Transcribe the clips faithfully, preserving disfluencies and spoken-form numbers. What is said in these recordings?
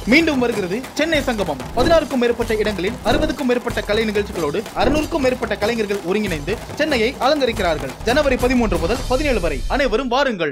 மீண்டும் வருகிறது சென்னை சங்கமம். பதினாறுக்கும் மேற்பட்ட இடங்களில் அறுபதுக்கும் மேற்பட்ட கலை நிகழ்ச்சிகளோடு அறுநூறுக்கும் மேற்பட்ட கலைஞர்கள் ஒருங்கிணைந்து சென்னையை அலங்கரிக்கிறார்கள். ஜனவரி பதிமூன்று முதல் பதினேழு வரை அனைவரும் வாருங்கள்.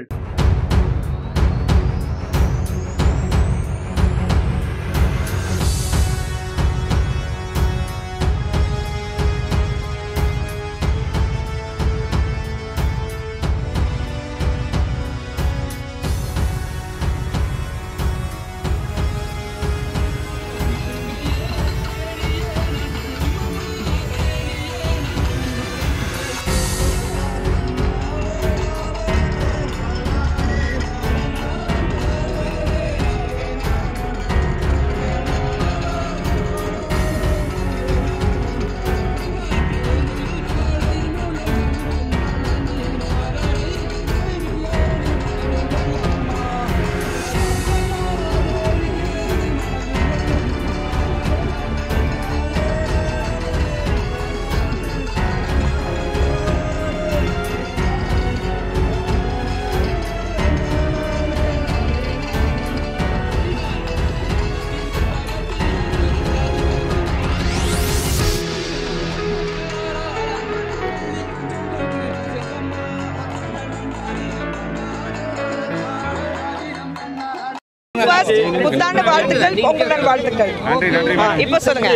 புத்தாண்டு வாழ்த்துக்கள், பொங்கல் வாழ்த்துக்கள். இப்ப சொல்லுங்க.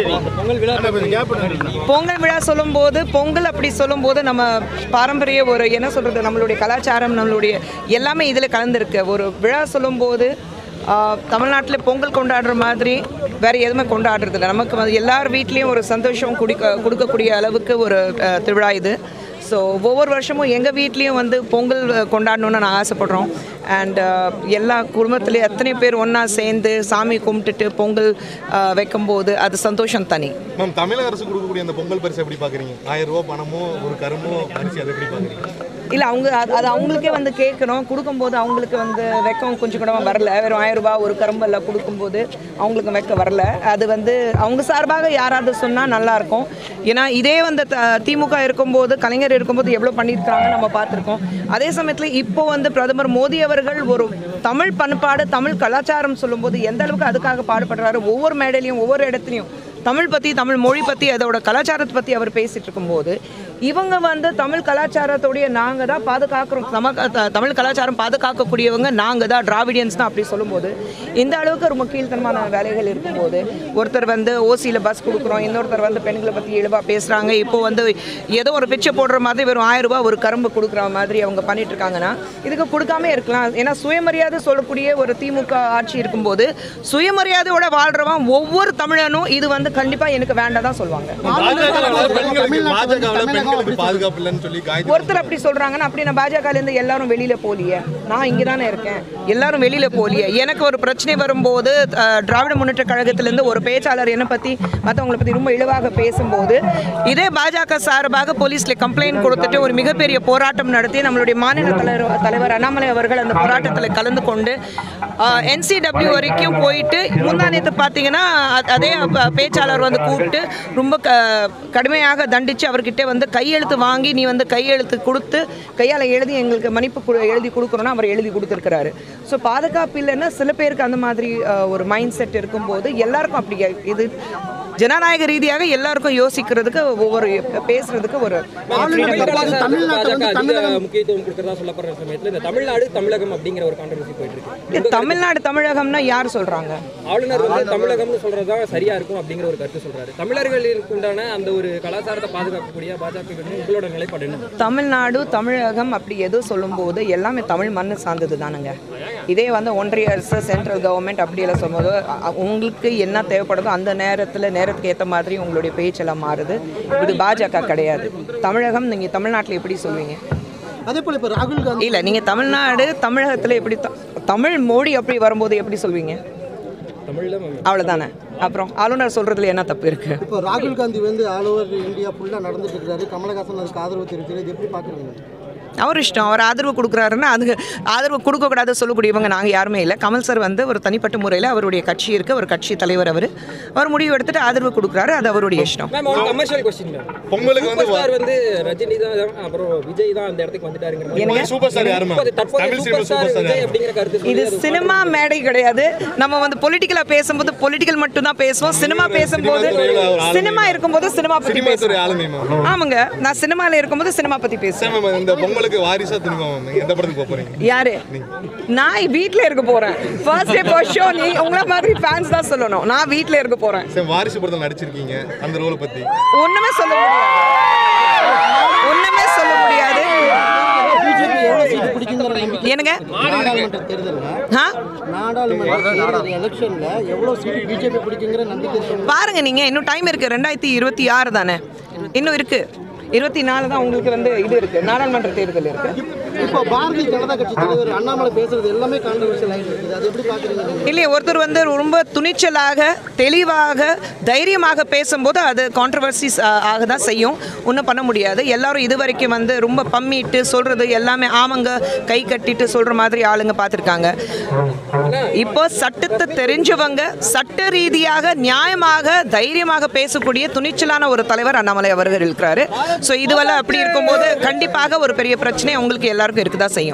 பொங்கல் விழா சொல்லும் போது, பொங்கல் அப்படி சொல்லும் போது நம்ம பாரம்பரிய ஒரு என்ன சொல்றது, நம்மளுடைய கலாச்சாரம், நம்மளுடைய எல்லாமே இதுல கலந்துருக்கு. ஒரு விழா சொல்லும் போது தமிழ்நாட்டில் பொங்கல் கொண்டாடுற மாதிரி வேற எதுவுமே கொண்டாடுறது இல்லை. நமக்கு வந்து எல்லார் வீட்லேயும் ஒரு சந்தோஷம் குடிக்க கொடுக்கக்கூடிய அளவுக்கு ஒரு திருவிழா இது. ஸோ ஒவ்வொரு வருஷமும் எங்கள் வீட்லேயும் வந்து பொங்கல் கொண்டாடணுன்னு நான் ஆசைப்படுறோம். அண்ட் எல்லா குடும்பத்துலேயும் எத்தனை பேர் ஒன்றா சேர்ந்து சாமி கும்பிட்டுட்டு பொங்கல் வைக்கும்போது அது சந்தோஷம் தனி. மேம், தமிழக அரசு கொடுக்கக்கூடிய அந்த பொங்கல் பரிசு எப்படி பார்க்குறீங்க? ஆயிரம் ரூபா பணமோ ஒரு கருமோ பரிசு, அதை எப்படி பார்க்குறீங்க? இல்லை, அவங்க அது அது அவங்களுக்கே வந்து கேட்கணும். கொடுக்கும்போது அவங்களுக்கு வந்து வெக்கம் கொஞ்சம் கூட வரல. வெறும் ஆயிரம் ரூபா ஒரு கரும்பு எல்லாம் கொடுக்கும்போது அவங்களுக்கு வெக்க வரல. அது வந்து அவங்க சார்பாக யாராவது சொன்னால் நல்லாயிருக்கும். ஏன்னா இதே வந்து திமுக இருக்கும்போது, கலைஞர் இருக்கும்போது எவ்வளோ பண்ணியிருக்காங்க நம்ம பார்த்துருக்கோம். அதே சமயத்தில் இப்போ வந்து பிரதமர் மோடி அவர்கள் ஒரு தமிழ் பண்பாடு, தமிழ் கலாச்சாரம் சொல்லும்போது எந்த அளவுக்கு அதுக்காக பாடுபடுறாரு. ஒவ்வொரு மேடையிலையும் ஒவ்வொரு இடத்துலையும் தமிழ் பற்றி, தமிழ் மொழி பற்றி, அதோட கலாச்சாரத்தை பற்றி அவர் பேசிகிட்டு இருக்கும்போது இவங்க வந்து தமிழ் கலாச்சாரத்தோடைய நாங்கள் தான் பாதுகாக்கிறோம், நமக்கு தமிழ் கலாச்சாரம் பாதுகாக்கக்கூடியவங்க நாங்கள் தான், டிராவிடியன்ஸ் தான் அப்படி சொல்லும்போது இந்த அளவுக்கு ரொம்ப கீழ்த்தனமான வேலைகள் இருக்கும்போது, ஒருத்தர் வந்து ஓசியில் பஸ் கொடுக்குறோம், இன்னொருத்தர் வந்து பெண்களை பற்றி இழிவாக பேசுகிறாங்க. இப்போது வந்து ஏதோ ஒரு பிச்சை போடுற மாதிரி வெறும் ஆயிரம் ரூபாய் ஒரு கரும்பு கொடுக்குற மாதிரி அவங்க பண்ணிட்டு இருக்காங்கன்னா இதுக்கு கொடுக்காம இருக்கலாம். ஏன்னா சுயமரியாதை சொல்லக்கூடிய ஒரு திமுக ஆட்சி இருக்கும்போது சுயமரியாதையோட வாழ்றவன் ஒவ்வொரு தமிழனும் இது வந்து கண்டிப்பா எனக்கு வேண்டாம் தான் சொல்லுவாங்க. ஒருத்தர் அப்படி சொல்றாங்கன்னா அப்படி நான் பாஜக இருந்து எல்லாரும் வெளியில போலியே, நான் இங்க தானே இருக்கேன், எல்லாரும் வெளியில போலியே. எனக்கு ஒரு பிரச்சனை வரும்போது திராவிட முன்னேற்ற கழகத்திலிருந்து ஒரு பேச்சாளர் என்னை பத்தி மற்றவங்களை பத்தி ரொம்ப இழிவாக பேசும்போது இதே பாஜக சார்பாக போலீஸ்ல கம்ப்ளைண்ட் கொடுத்துட்டு ஒரு மிகப்பெரிய போராட்டம் நடத்தி நம்மளுடைய மாநில தலைவர் தலைவர் அண்ணாமலை அவர்கள் அந்த போராட்டத்தில் கலந்து கொண்டு என்சிடபிள்யூ வரைக்கும் போயிட்டு முந்தானத்தை பார்த்தீங்கன்னா அதே பேச்சாளர் வந்து கூப்பிட்டு ரொம்ப க கடுமையாக தண்டித்து அவர்கிட்ட வந்து கையெழுத்து வாங்கி நீ வந்து கையெழுத்து கொடுத்து கையால் எழுதி எங்களுக்கு மன்னிப்பு எழுதி கொடுக்கணும்னா அவர் எழுதி கொடுத்துருக்கிறாரு. ஸோ பாதுகாப்பு இல்லைன்னா சில பேருக்கு அந்த மாதிரி ஒரு மைண்ட் செட் இருக்கும்போது எல்லாருக்கும் அப்படி இது ஜனநாயக ரீதியாக எல்லாருக்கும் யோசிக்கிறதுக்கு ஒவ்வொரு பேசுறதுக்கு ஒரு முக்கியத்துவம் கொடுக்கறதா சொல்லப்படுற சமயத்தில் இந்த தமிழ்நாடு தமிழகம் அப்படிங்கிற ஒரு கான்ட்ரவர்சி போயிட்டு இருக்கு. தமிழ்நாடு தமிழகம்னா யார் சொல்றாங்க? ஆளுநர் வந்து தமிழகம்னு சொல்றதா சரியா இருக்கும் அப்படிங்கிற ஒரு கருத்து சொல்றாரு. தமிழர்களுக்கு உண்டான அந்த ஒரு கலாச்சாரத்தை பாதுகாக்கக்கூடிய பாஜக உங்களோட நிலைப்பாடு என்ன? தமிழ்நாடு தமிழகம் அப்படி எதுவும் சொல்லும் போது எல்லாமே தமிழ் மண்ணு சார்ந்தது தானுங்க. இதே வந்து ஒன்றிய அரசு சென்ட்ரல் கவர்மெண்ட் அப்படி எல்லாம் சொல்லும்போது உங்களுக்கு என்ன தேவைப்படுதோ அந்த நேரத்தில் நேரத்துக்கு ஏற்ற மாதிரி உங்களுடைய பேச்செல்லாம் மாறுது. இது பாஜக கிடையாது. தமிழகம் நீங்கள் தமிழ்நாட்டில் எப்படி சொல்வீங்க? அதே போல இப்போ ராகுல் காந்தி இல்லை, நீங்கள் தமிழ்நாடு தமிழகத்தில் எப்படி தமிழ் மொழி அப்படி வரும்போது எப்படி சொல்வீங்க? அவ்வளோதானே. அப்புறம் ஆளுநர் சொல்றதுல என்ன தப்பு இருக்கு? இப்போ ராகுல் காந்தி வந்து ஆல் ஓவர் இந்தியா ஃபுல்லாக நடந்துட்டு இருக்காரு. கமலஹாசன் அதுக்கு ஆதரவு தெரிவிக்கிறது எப்படி பார்க்குறீங்க? அவர் இஷ்டம். அவர் ஆதரவு கொடுக்குறாருன்னா அதுக்கு ஆதரவு கொடுக்கக்கூடாது சொல்லக்கூடியவங்க நாங்கள் யாருமே இல்லை. கமல் சார் வந்து ஒரு தனிப்பட்ட முறையில் அவருடைய கட்சி இருக்குது, ஒரு கட்சி தலைவர் அவர் அவர் முடிவு எடுத்துட்டு ஆதரவு கொடுக்குறாரு, அது அவருடைய இஷ்டம். கமர்ஷியல் கொஸ்டின் பொங்கலுக்கு வந்து ஸ்டார் வந்து ரஜினி தான் அப்புறம் விஜய் தான் அந்த இடத்துக்கு வந்துட்டாருங்க. சூப்பர் ஸ்டார் யாருமா? தமிழ் சூப்பர் ஸ்டார் விஜய் அப்படிங்கிற கருத்து. இது சினிமா மேடை கிடையாது. நம்ம வந்து பொலிட்டிக்கலா பேசும்போது பொலிட்டிக்கல் மட்டும் தான் பேசுவோம். சினிமா பேசும்போது சினிமா இருக்கும்போது சினிமா பத்தி பேசுவோம். ஆமாங்க, நான் சினிமால இருக்கும்போது சினிமா பத்தி பேசுவேன். இந்த பொங்கலுக்கு வாரிசா திரும்ப எந்த படத்துக்கு போக போறீங்க? யாரு? நான் வீட்ல இருக்க போறேன். First day first show. நீ உங்கள மாதிரி ஃபேன்ஸ் தான் சொல்லணும். நான் வீட்ல இருக்க போறேன். சரி, வாரிசு படத்துல நடிச்சிருக்கீங்க, அந்த ரோலை பத்தி ஒண்ணுமே சொல்ல முடியாது. ஒண்ணுமே சொல்ல முடியாது. என்னங்க நாடாளுமன்ற தேர்தல்ல நாடாளுமன்ற எலெக்ஷன்ல எவ்வளவு சீட் பிஜேபி பிடிக்குங்கிற நம்பிக்கை பாருங்க. நீங்க இன்னும் டைம் இருக்கு. ரெண்டாயிரத்தி இருபத்தி ஆறு தானே, இன்னும் இருக்கு. இருபத்தி நாலு தான் உங்களுக்கு வந்து இது இருக்கு, நாடாளுமன்ற தேர்தல் இருக்கு. இப்போ பாரதிய ஜனதா கட்சி தலைவர் அண்ணாமலை பேசுறது எல்லாமே கான்ட்ரோவர்ஷியல் ஆயிட்டு இருக்குது. அது எப்படி பாக்குறீங்க? இல்லையே, ஒருத்தர் வந்து ரொம்ப துணிச்சலாக தெளிவாக தைரியமாக பேசும்போது அது கான்ட்ரவர்சிஸ் ஆக தான் செய்யும். ஒன்றும் பண்ண முடியாது. எல்லாரும் இது வரைக்கும் வந்து ரொம்ப பம்மிட்டு சொல்றது எல்லாமே ஆமங்க கை கட்டிட்டு சொல்ற மாதிரி ஆளுங்க பார்த்துருக்காங்க. இப்போ சட்டத்தை தெரிஞ்சவங்க சட்ட ரீதியாக நியாயமாக தைரியமாக பேசக்கூடிய துணிச்சலான ஒரு தலைவர் அண்ணாமலை அவர்கள் இருக்கிறாரு. ஸோ இதுவெல்லாம் அப்படி இருக்கும்போது கண்டிப்பாக ஒரு பெரிய பிரச்சனை உங்களுக்கு எல்லாருக்கும் இருக்குதா செய்யும்.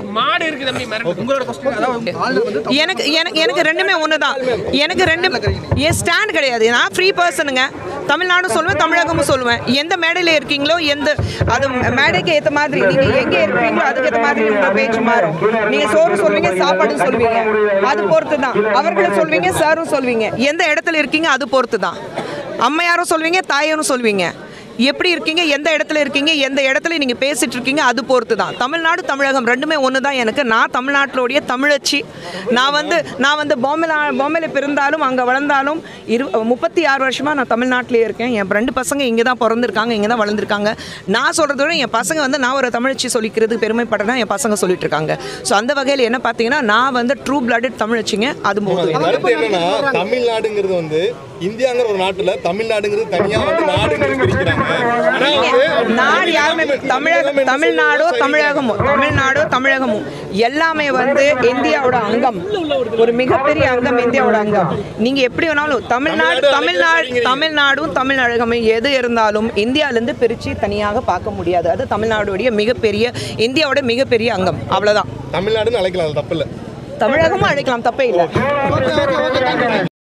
எனக்கு எனக்கு எனக்கு ரெண்டுமே ஒன்று தான். எனக்கு ரெண்டு என் ஸ்டாண்ட் கிடையாது. நான் ஃப்ரீ பர்சனுங்க. தமிழ்நாடும் சொல்லுவேன், தமிழகமும் சொல்லுவேன். எந்த மேடையில் இருக்கீங்களோ, எந்த அது மேடைக்கு ஏற்ற மாதிரி நீங்கள் எங்கே இருக்கீங்களோ அதுக்கு ஏற்ற மாதிரி உங்கள் பேச்சு மாறும். நீங்கள் சோறு சொல்வீங்க, சாப்பாடு சொல்வீங்க, அது பொறுத்து தான். அவர்களும் சொல்வீங்க, சாரும் சொல்வீங்க. எந்த இடத்துல இருக்கீங்க அது பொறுத்து தான். அம்மையாரும் சொல்வீங்க, தாயாரும் சொல்வீங்க. எப்படி இருக்கீங்க, எந்த இடத்துல இருக்கீங்க, எந்த இடத்துல நீங்கள் பேசிகிட்டு இருக்கீங்க அது பொறுத்து தான். தமிழ்நாடு தமிழகம் ரெண்டுமே ஒன்று தான் எனக்கு. நான் தமிழ்நாட்டிலோடைய தமிழச்சி. நான் வந்து நான் வந்து பாம்பேல பாம்பேல பிறந்தாலும் அங்கே வளர்ந்தாலும் இரு முப்பத்தி ஆறு வருஷமாக நான் தமிழ்நாட்டிலே இருக்கேன். என் ரெண்டு பசங்க இங்கே தான் பிறந்திருக்காங்க, இங்கே தான் வளர்ந்துருக்காங்க. நான் சொல்கிறத விட என் பசங்க வந்து நான் ஒரு தமிழச்சி சொல்லிக்கிறது பெருமைப்படுறேன் என் பசங்க சொல்லிட்டு இருக்காங்க. ஸோ அந்த வகையில் என்ன பார்த்தீங்கன்னா நான் வந்து ட்ரூ பிளட்டட் தமிழச்சிங்க. அது போது என்னன்னா தமிழ்நாடுங்கிறது வந்து இந்தியாங்கிற ஒரு நாட்டுல தமிழ்நாடுங்கிறது தனியா வந்து நாடுங்கிறது பிரிக்கிறாங்க. நாடு யாருமே தமிழகம் தமிழ்நாடோ தமிழகமோ தமிழ்நாடோ தமிழகமோ எல்லாமே வந்து இந்தியாவோட அங்கம். ஒரு மிகப்பெரிய அங்கம் இந்தியாவோட அங்கம். நீங்க எப்படி வேணாலும் தமிழ்நாடு தமிழ்நாடு தமிழ்நாடும் தமிழகமும் எது இருந்தாலும் இந்தியாவிலேருந்து பிரிச்சு தனியாக பார்க்க முடியாது. அது தமிழ்நாடுடைய மிகப்பெரிய இந்தியாவோட மிகப்பெரிய அங்கம். அவ்வளவுதான். தமிழ்நாடுன்னு அழைக்கலாம், தப்பு இல்லை. தமிழகமும் அழைக்கலாம், தப்பே இல்லை.